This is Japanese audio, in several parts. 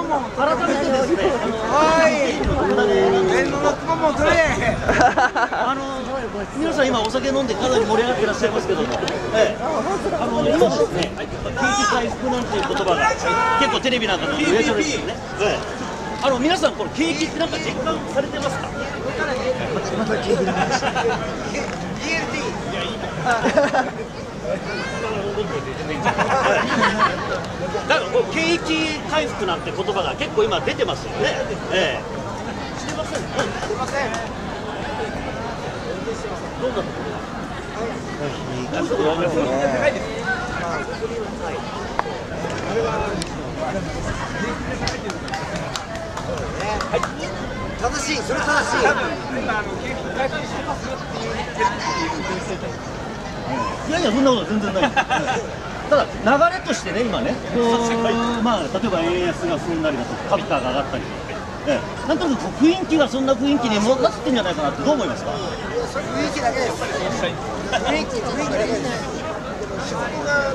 改めてですね、皆さん今お酒飲んでかなり盛り上がってらっしゃいますけども、今ですね、景気回復なんていう言葉が結構テレビなんかでも言われてるんですよね。皆さんこの景気ってなんか実感されてますか？また景気の話。だからこう景気回復なんて言葉が結構今出てますよね。してません。してません。どんなところ？ 正しい、それ正しい。 いやいや、そんなこと全然ない。ただ流れとしてね、今ね、こうまあ例えば円安が進んだりだとか、株価が上がったりとか、なんとなく雰囲気がそんな雰囲気にもなってんじゃないかなってどう思いますか？ 雰囲気だけです。雰囲気だけです。仕事が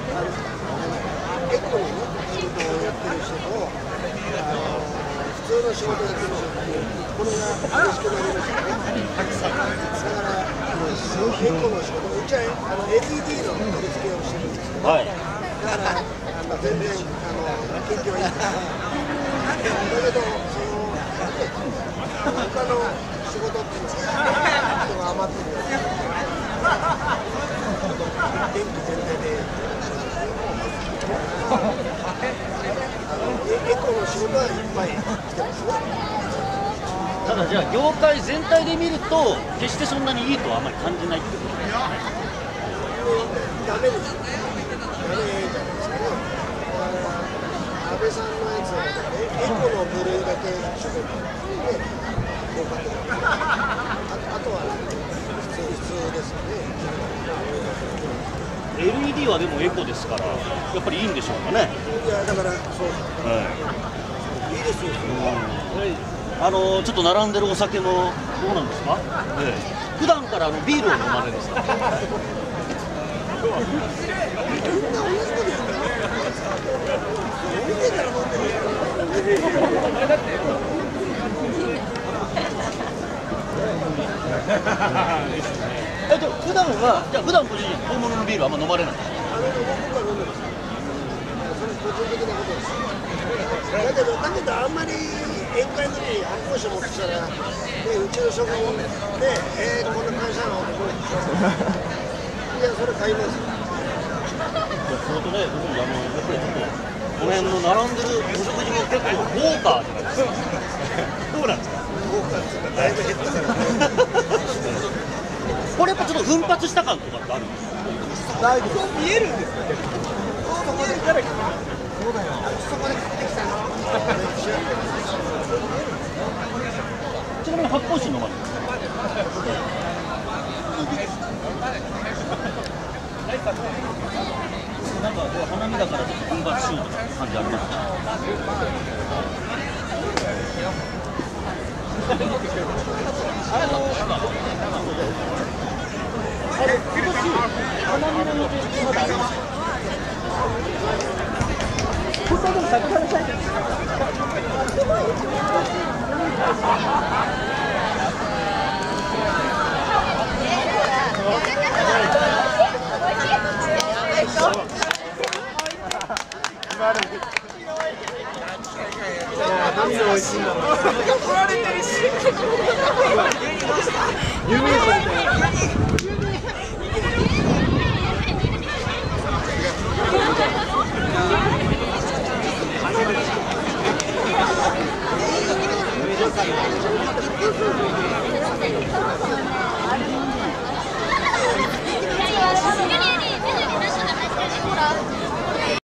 エコの仕事をやってる人と普通の仕事をやってる人とこれが激しくなりましたね。だからエコの仕事、うちはLED の取り付けをしてるんですけど、だから全然研究はいいです。だけど他の仕事っていうのは人が余ってるような電気全体でエコの仕事はいっぱい来てますね。 ただじゃあ業界全体で見ると決してそんなにいいとはあまり感じないってことですね。 ダメです。ダメじゃないですかね。安倍さんのやつはエコの部類だけ一生懸命で合格。あとは普通ですよね。 LED はでもエコですからやっぱりいいんでしょうかね。 いやだからそう。いいですよ。 ちょっと並んでるお酒もどうなんですか？普段からビールを飲まれるんですか？普段はじゃあ普段ご自身本物のビールあんま飲まれない？ だけどあんまり宴会の時に発泡酒持ってきたら、うちの職員で、こんな会社の男いや、それ買いますよ。 それとね、僕やっぱりちょっとこの辺の並んでるお食事も結構豪華じゃないですか。どうなんですか？ 豪華っていうかだいぶ減ったからね。 これやっぱちょっと奮発した感とかってあるんですか？ だいぶ見えるんですか？見えるからそうだよ。そこで買ってきたの。 ちなみに発泡酒飲まれる？なんか花見だからちょっと奮発しようとか感じありますか？今年花見の予定ってまだありますか？ 何が美味しいんだろう。怒られてるし。有名人。